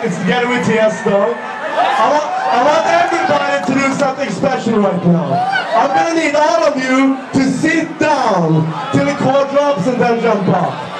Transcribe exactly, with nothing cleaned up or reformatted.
It's together with Tiesto. I want, I want everybody to do something special right now. I'm gonna need all of you to sit down till the chord drops and then jump up.